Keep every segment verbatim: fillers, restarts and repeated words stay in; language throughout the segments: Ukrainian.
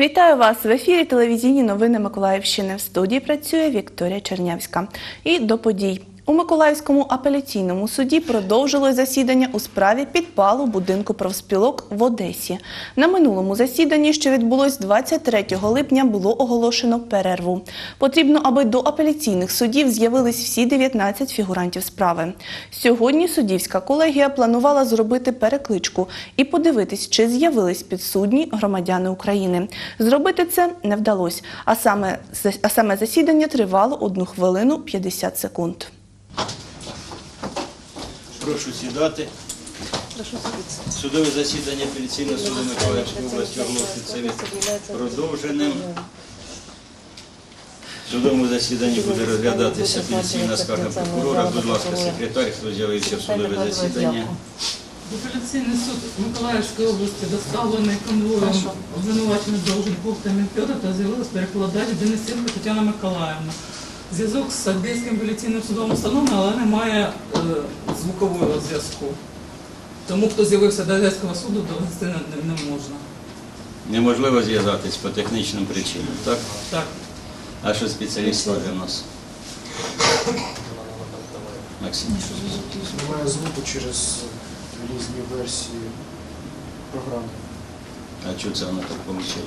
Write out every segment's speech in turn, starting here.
Вітаю вас! В ефірі телевізійні новини Миколаївщини. В студії працює Вікторія Чернявська. І до подій. У Миколаївському апеляційному суді продовжилось засідання у справі підпалу будинку профспілок в Одесі. На минулому засіданні, що відбулось двадцять третього липня, було оголошено перерву. Потрібно, аби до апеляційних судів з'явились всі дев'ятнадцять фігурантів справи. Сьогодні суддівська колегія планувала зробити перекличку і подивитись, чи з'явились підсудні громадяни України. Зробити це не вдалося, а саме, а саме засідання тривало одну хвилину п'ятдесят секунд. Прошу сідати. Судове засідання апеляційного суду Миколаївської області оголошується продовженим. В судовому засіданні буде розглядатися апеляційна скарга прокурора. Будь ласка, секретар, хто з'явився в судове засідання. Апеляційний суд Миколаївської області доставлений конвоєм обвинувачених Долженков та Мінфьода та з'явилась перекладач Денисенко Тетяна Миколаївна. Зв'язок з Одеським апеляційним судом встановлений, але немає е, звукового зв'язку. Тому, хто з'явився до Одеського суду, довести не, не можна. Неможливо зв'язатись по технічним причинам, так? Так. А що спеціаліст скаже у нас? Максим. Немає звуку через різні версії програми. А чого це воно так вийшло?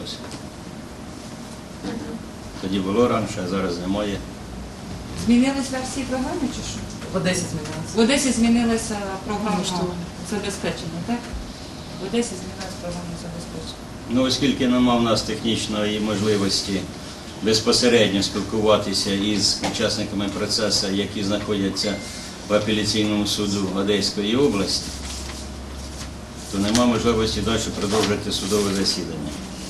Тоді було раніше, а зараз немає. Змінились версії програми чи що? В Одесі змінилося. В Одесі змінилася програма забезпечення, так? В Одесі змінилася програма забезпечення. Ну, оскільки немає в нас технічної можливості безпосередньо спілкуватися із учасниками процесу, які знаходяться в апеляційному суду Одеської області, то немає можливості далі продовжити судове засідання.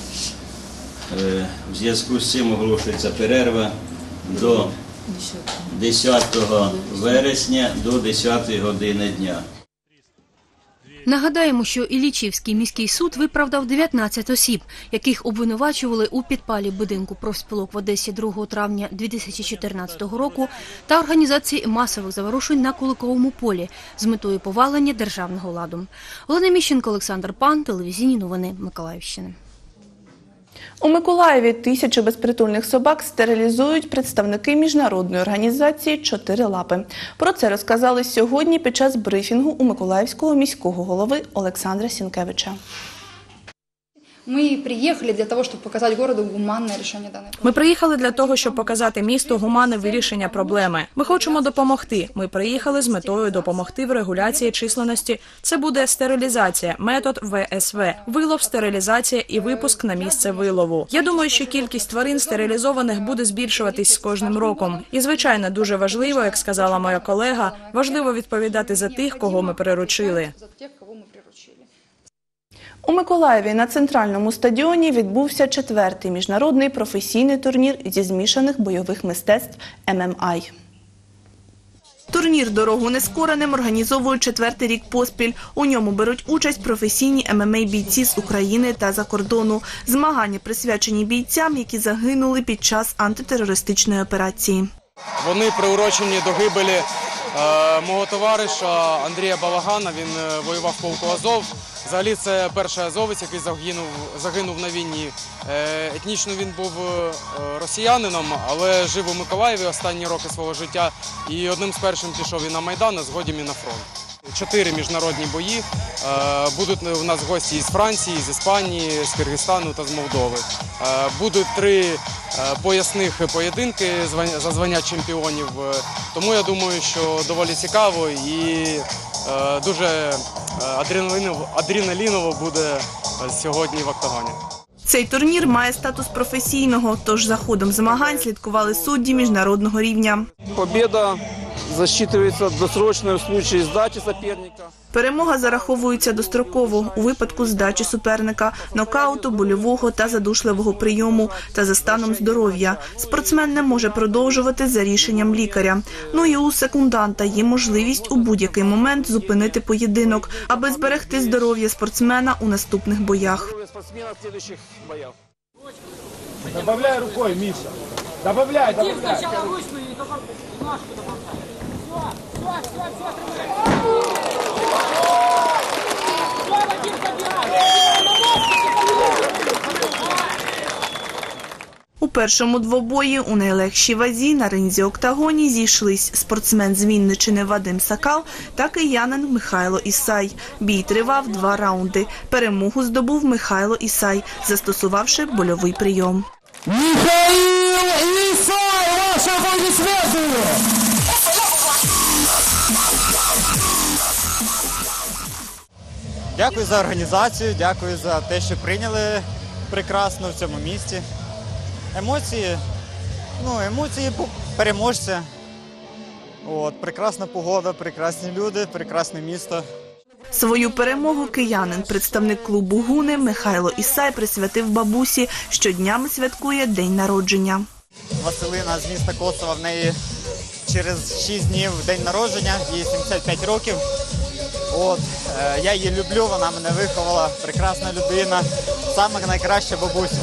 В зв'язку з цим оголошується перерва до десятого вересня до десятої години дня. Нагадаємо, що Іллічівський міський суд виправдав дев'ятнадцять осіб, яких обвинувачували у підпалі будинку профспілок в Одесі другого травня дві тисячі чотирнадцятого року та організації масових заворушень на Куликовому полі з метою повалення державного ладу. Олена Міщенко, Олександр Пан, телевізійні новини Миколаївщини. У Миколаєві тисячу безпритульних собак стерилізують представники міжнародної організації «Чотири лапи». Про це розказали сьогодні під час брифінгу у Миколаївського міського голови Олександра Сінкевича. Ми приїхали для того, щоб показати місту гуманне рішення даної проблеми. Ми приїхали для того, щоб показати місту гуманне вирішення проблеми. Ми хочемо допомогти. Ми приїхали з метою допомогти в регуляції численності. Це буде стерилізація, метод В С В, вилов, стерилізація і випуск на місце вилову. Я думаю, що кількість тварин стерилізованих буде збільшуватись з кожним роком. І, звичайно, дуже важливо, як сказала моя колега, важливо відповідати за тих, кого ми приручили. У Миколаєві на центральному стадіоні відбувся четвертий міжнародний професійний турнір зі змішаних бойових мистецтв Ем Ем А. Турнір «Дорогу нескореним» організовують четвертий рік поспіль. У ньому беруть участь професійні Ем Ем А бійці з України та за кордону. Змагання присвячені бійцям, які загинули під час антитерористичної операції. Вони приурочені до гибелі е, мого товариша Андрія Балагана. Він е, воював в полку Азов. Взагалі це перший азовець, який загинув, загинув на війні. Е, етнічно він був е, росіянином, але жив у Миколаєві останні роки свого життя. І одним з першим пішов і на Майдан, а згодом і на фронт. Чотири міжнародні бої. Е, будуть у нас гості із Франції, з Іспанії, з Киргизстану та з Молдови. Е, будуть три е, поясних поєдинки за звання чемпіонів. Тому я думаю, що доволі цікаво і е, дуже адреналіново, адреналіново буде сьогодні в октагоні. Цей турнір має статус професійного, тож за ходом змагань слідкували судді міжнародного рівня. Победа засчитується досрочно в случае здачі суперника. Перемога зараховується достроково у випадку здачі суперника, нокауту, больового та задушливого прийому та за станом здоров'я. Спортсмен не може продовжувати за рішенням лікаря. Ну і у секунданта є можливість у будь-який момент зупинити поєдинок, аби зберегти здоров'я спортсмена у наступних боях. Добавляй рукою, Міша. Добавляй, добавляй. першому двобої у найлегшій вазі на ринзі-октагоні зійшлись спортсмен з Вінниччини Вадим Сакал та киянин Михайло Ісай. Бій тривав два раунди. Перемогу здобув Михайло Ісай, застосувавши больовий прийом. Михаил Исай, ваши аплодисменты! Дякую за організацію, дякую за те, що прийняли прекрасно в цьому місті. Емоції, ну, емоції переможця. От, прекрасна погода, прекрасні люди, прекрасне місто. Свою перемогу киянин, представник клубу «Гуни» Михайло Ісай присвятив бабусі, що днями святкує день народження. Василина з міста Косова, в неї через шість днів день народження, їй сімдесят п'ять років. От, е, я її люблю, вона мене виховала, прекрасна людина, саме найкраща бабуся.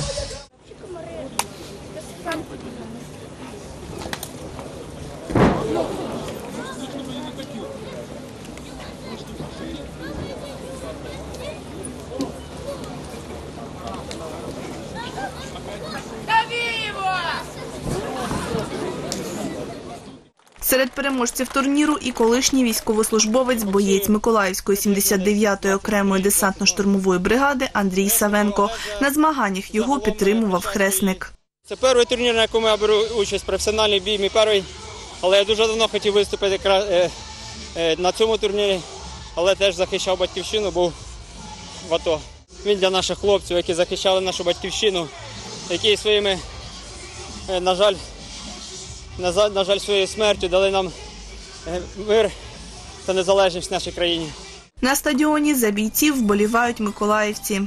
Серед переможців турніру і колишній військовослужбовець, боєць Миколаївської сімдесят дев'ятої окремої десантно-штурмової бригади Андрій Савенко. На змаганнях його підтримував хресник. Це перший турнір, на якому я беру участь, професіональний бій, мій перший. Але я дуже давно хотів виступити на цьому турнірі, але теж захищав батьківщину, був в АТО. Він для наших хлопців, які захищали нашу батьківщину, які своїми, на жаль, на жаль, своєю смертю дали нам мир та незалежність в нашій країні. На стадіоні за бійців вболівають миколаївці.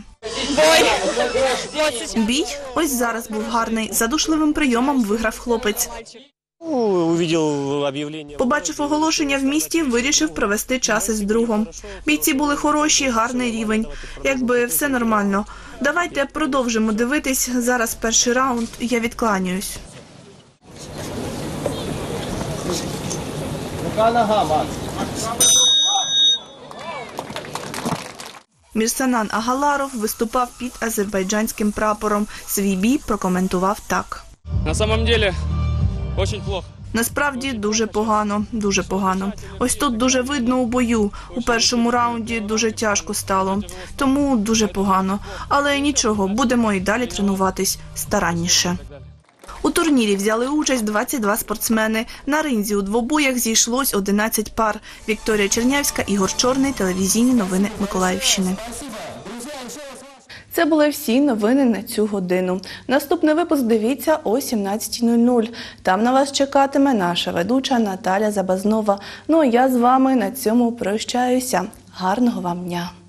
Бій ось зараз був гарний. Задушливим прийомом виграв хлопець. Побачив оголошення в місті, вирішив провести час із другом. Бійці були хороші, гарний рівень. Якби все нормально. Давайте продовжимо дивитись. Зараз перший раунд, я відкланяюсь. Мірсанан Агаларов виступав під азербайджанським прапором. Свій бій прокоментував так. На самом деле, очень плохо. Насправді дуже погано, дуже погано. Ось тут дуже видно у бою. У першому раунді дуже тяжко стало. Тому дуже погано. Але нічого, будемо і далі тренуватись старанніше. У турнірі взяли участь двадцять два спортсмени. На ринзі у двобоях зійшлось одинадцять пар. Вікторія Чернявська, Ігор Чорний, телевізійні новини Миколаївщини. Це були всі новини на цю годину. Наступний випуск дивіться о сімнадцятій нуль нуль. Там на вас чекатиме наша ведуча Наталя Забазнова. Ну а я з вами на цьому прощаюся. Гарного вам дня!